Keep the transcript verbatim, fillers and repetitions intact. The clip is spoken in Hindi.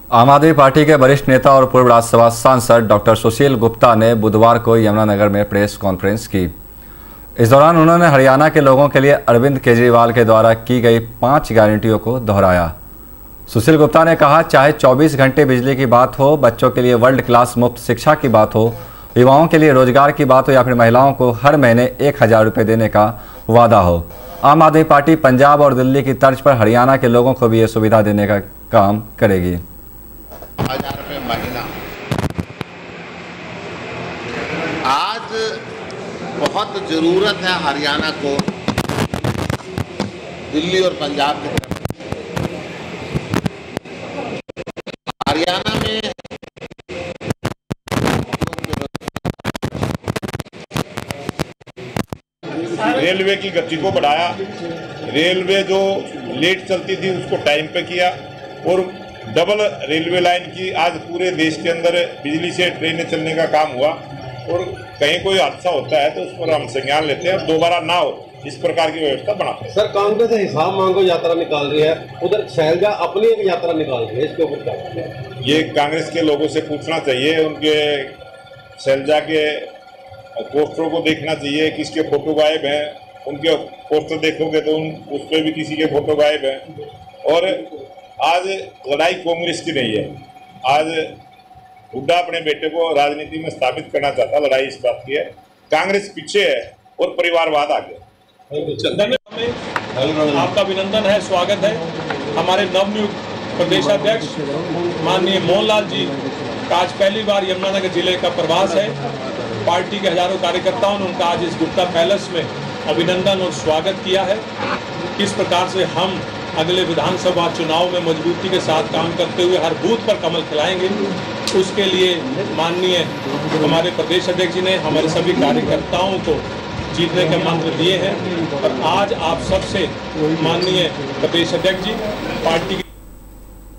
आम आदमी पार्टी के वरिष्ठ नेता और पूर्व राज्यसभा सांसद डॉक्टर सुशील गुप्ता ने बुधवार को यमुनानगर में प्रेस कॉन्फ्रेंस की। इस दौरान उन्होंने हरियाणा के लोगों के लिए अरविंद केजरीवाल के द्वारा की गई पांच गारंटियों को दोहराया। सुशील गुप्ता ने कहा, चाहे चौबीस घंटे बिजली की बात हो, बच्चों के लिए वर्ल्ड क्लास मुफ्त शिक्षा की बात हो, युवाओं के लिए रोजगार की बात हो या फिर महिलाओं को हर महीने एक हजार रुपये देने का वादा हो, आम आदमी पार्टी पंजाब और दिल्ली की तर्ज पर हरियाणा के लोगों को भी ये सुविधा देने का काम करेगी। हजार रुपये महीना आज बहुत ज़रूरत है हरियाणा को दिल्ली और पंजाब की तरफ। हरियाणा में रेलवे की गति को बढ़ाया, रेलवे जो लेट चलती थी उसको टाइम पे किया और डबल रेलवे लाइन की आज पूरे देश के अंदर बिजली से ट्रेनें चलने का काम हुआ। और कहीं कोई हादसा होता है तो उस पर हम संज्ञान लेते हैं, दोबारा ना हो इस प्रकार की व्यवस्था बनाते हैं। सर, कांग्रेस हिसाब मांगो यात्रा निकाल रही है, उधर शैलजा अपनी एक यात्रा निकाल रही है, इसके ऊपर क्या? ये कांग्रेस के लोगों से पूछना चाहिए, उनके शैलजा के पोस्टरों को देखना चाहिए, किसके फोटो गायब हैं। उनके पोस्टर देखोगे तो उन उस पर भी किसी के फोटो गायब हैं। और आज लड़ाई कांग्रेस की नहीं है, आज हुड्डा अपने बेटे को राजनीति में स्थापित करना चाहता, लड़ाई इस बात की है। कांग्रेस पीछे है और परिवारवाद आगे। आपका अभिनंदन है, स्वागत है। हमारे नवनियुक्त प्रदेशाध्यक्ष माननीय मोहनलाल जी का आज पहली बार यमुनानगर जिले का प्रवास है। पार्टी के हजारों कार्यकर्ताओं ने उनका आज इस गुप्ता पैलेस में अभिनंदन और स्वागत किया है। किस प्रकार से हम अगले विधानसभा चुनाव में मजबूती के साथ काम करते हुए हर बूथ पर कमल खिलाएंगे, उसके लिए माननीय हमारे प्रदेश अध्यक्ष जी ने हमारे सभी कार्यकर्ताओं को जीतने के मंत्र दिए हैं। और आज आप सबसे माननीय प्रदेश अध्यक्ष जी पार्टी